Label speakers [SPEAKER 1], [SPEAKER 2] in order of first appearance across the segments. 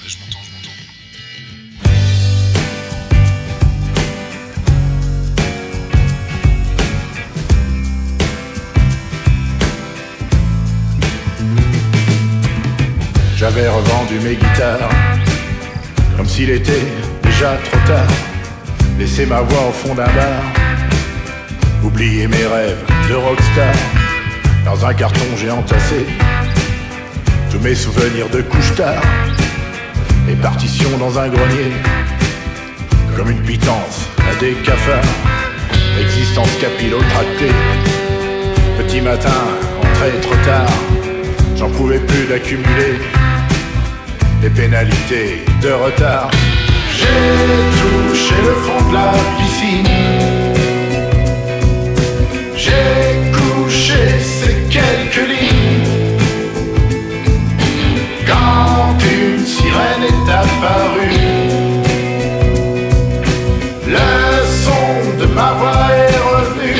[SPEAKER 1] je m'entends.
[SPEAKER 2] J'avais revendu mes guitares, comme s'il était déjà trop tard. Laisser ma voix au fond d'un bar, oublier mes rêves de rockstar. Dans un carton j'ai entassé tous mes souvenirs de couche-tard. Les partitions dans un grenier, comme une pitance à des cafards. Existence capillotractée, petit matin, entré trop tard. J'en pouvais plus d'accumuler les pénalités de retard. J'ai touché le fond de la piscine, j'ai couché ces quelques lignes, quand une sirène est apparue. Le son de ma voix est revenu.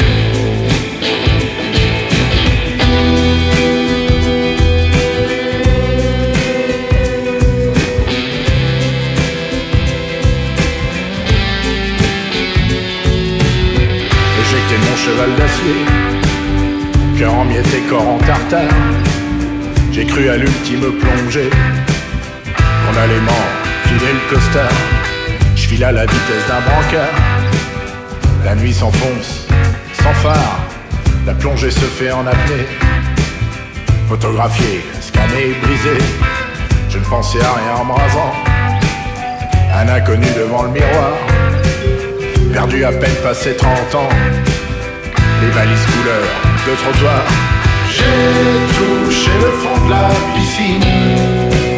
[SPEAKER 2] Cheval d'acier, cœur en miettes et corps en tartare. J'ai cru à l'ultime plongée qu'on allait m'enfiler le costard. Je file à la vitesse d'un brancard, la nuit s'enfonce sans phare. La plongée se fait en apnée, photographié, scanné, brisé. Je ne pensais à rien en me rasant, un inconnu devant le miroir. Perdu à peine passé 30 ans, les valises couleur de trottoir. J'ai touché le fond de la piscine,